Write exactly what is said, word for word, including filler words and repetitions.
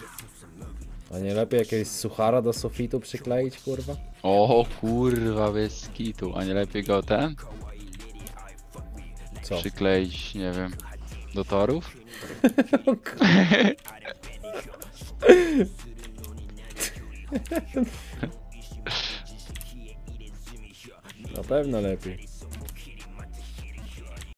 A nie lepiej jakiegoś suchara do sufitu przykleić, kurwa? O kurwa, bez kitu. A nie lepiej go ten? Co? Przykleić, nie wiem, do torów? Na pewno lepiej.